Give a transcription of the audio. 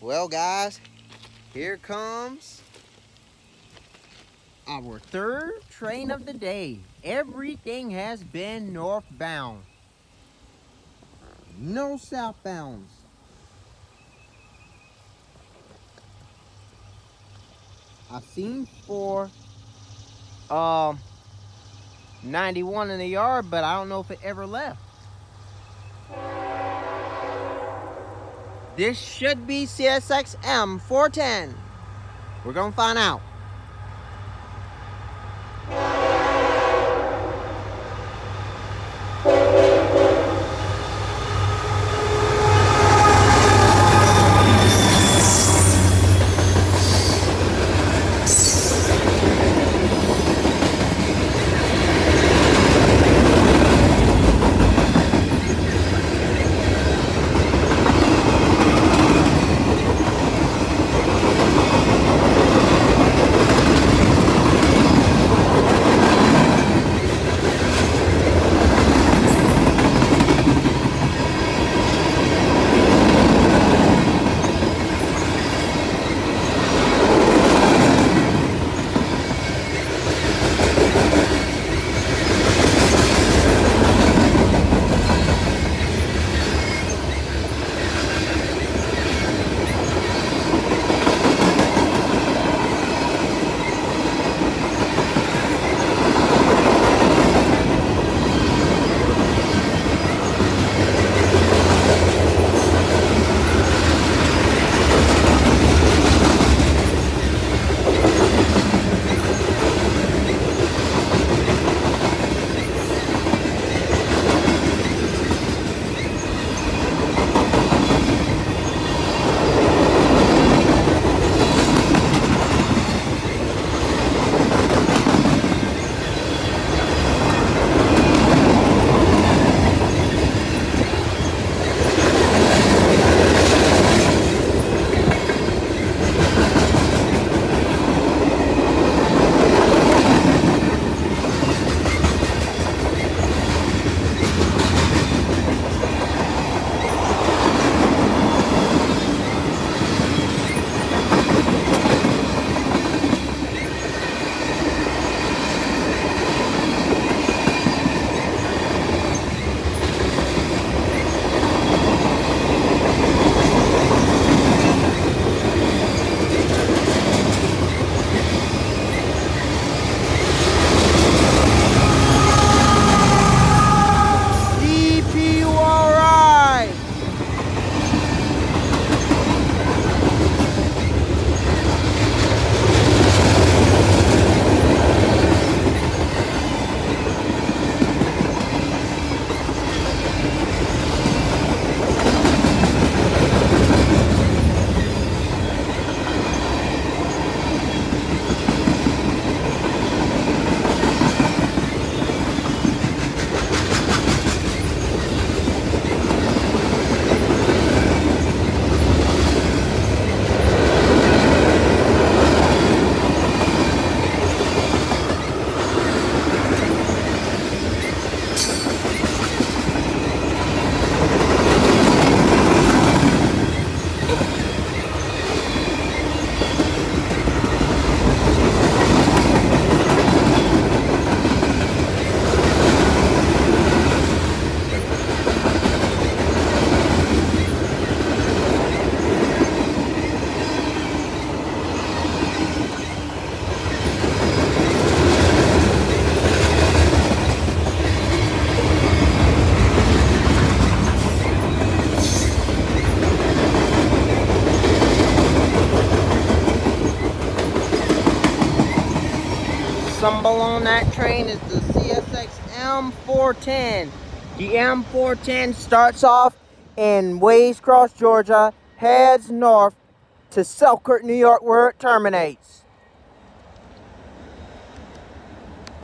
Well, guys, here comes our third train of the day. Everything has been northbound. No southbounds. I've seen 91 in the yard, but I don't know if it ever left. This should be CSX M410. We're gonna find out. Symbol on that train is the CSX M410. The M410 starts off in Wayes Cross, Georgia, heads north to Selkirk, New York, where it terminates.